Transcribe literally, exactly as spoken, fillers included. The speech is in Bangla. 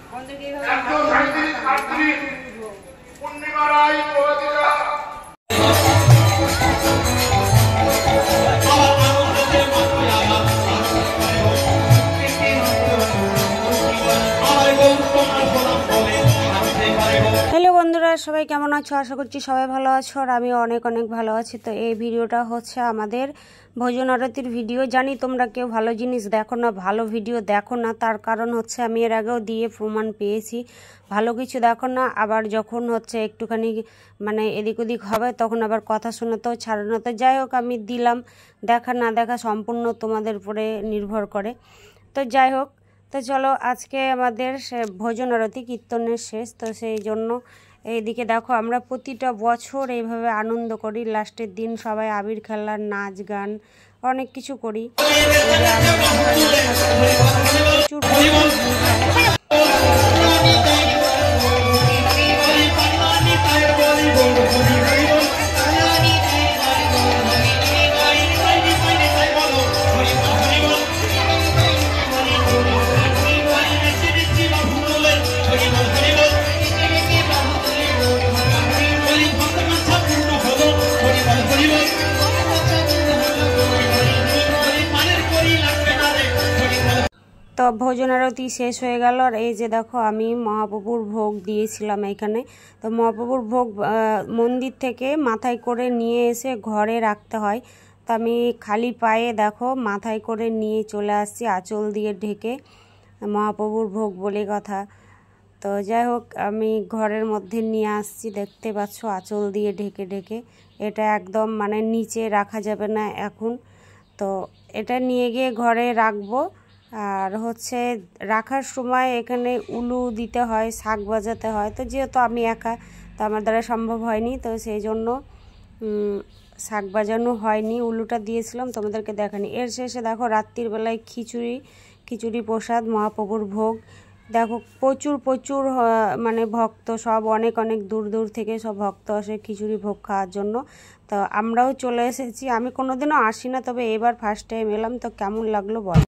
হ্যালো বন্ধুরা, সবাই কেমন আছো? আশা করছি সবাই ভালো আছো, আর আমি অনেক অনেক ভালো আছি। তো এই ভিডিওটা হচ্ছে আমাদের ভোজন আরতির ভিডিও। জানি তোমরা কেউ ভালো জিনিস দেখো না, ভালো ভিডিও দেখো না, তার কারণ হচ্ছে আমি এর আগেও দিয়ে প্রমাণ পেয়েছি। ভালো কিছু দেখো না, আবার যখন হচ্ছে একটুখানি মানে এদিক ওদিক হবে তখন আবার কথা শোনাতেও ছাড়ানো। তো যাই হোক, আমি দিলাম, দেখা না দেখা সম্পূর্ণ তোমাদের উপরে নির্ভর করে। তো যাই হোক, তো চলো, আজকে আমাদের ভোজন আরতি কীর্তনের শেষ, তো সেই জন্য এইদিকে দেখো আমরা প্রতিটা বছর এইভাবে আনন্দ করি। লাস্টের দিন সবাই আবির খেলা, নাচ গান অনেক কিছু করি। তো ভোজন আরতি শেষ হয়ে গেল, আর এই যে দেখো আমি মহাপ্রভুর ভোগ দিয়েছিলাম এখানে। তো মহাপ্রভুর ভোগ মন্দির থেকে মাথায় করে নিয়ে এসে ঘরে রাখতে হয়। তো আমি খালি পায়ে দেখো মাথায় করে নিয়ে চলে আসছি, আঁচল দিয়ে ঢেকে, মহাপ্রভুর ভোগ বলে কথা। তো যাই হোক, আমি ঘরের মধ্যে নিয়ে আসছি, দেখতে পাচ্ছ, আঁচল দিয়ে ঢেকে ঢেকে। এটা একদম মানে নিচে রাখা যাবে না এখন। তো এটা নিয়ে গিয়ে ঘরে রাখবো। আর হচ্ছে রাখার সময় এখানে উলু দিতে হয়, শাক বাজাতে হয়। তো যেহেতু আমি একা, তো আমার দ্বারা সম্ভব হয়নি, তো সেই জন্য শাক বাজানো হয়নি, উলুটা দিয়েছিলাম, তোমাদেরকে দেখানি। এর শেষে দেখো রাত্রির বেলায় খিচুড়ি খিচুড়ি প্রসাদ, মহাপ্রভুর ভোগ। দেখো প্রচুর প্রচুর মানে ভক্ত, সব অনেক অনেক দূর দূর থেকে সব ভক্ত আসে খিচুড়ি ভোগ খাওয়ার জন্য। তো আমরাও চলে এসেছি। আমি কোনোদিনও আসি না, তবে এবার ফার্স্ট টাইম এলাম। তো কেমন লাগলো বল।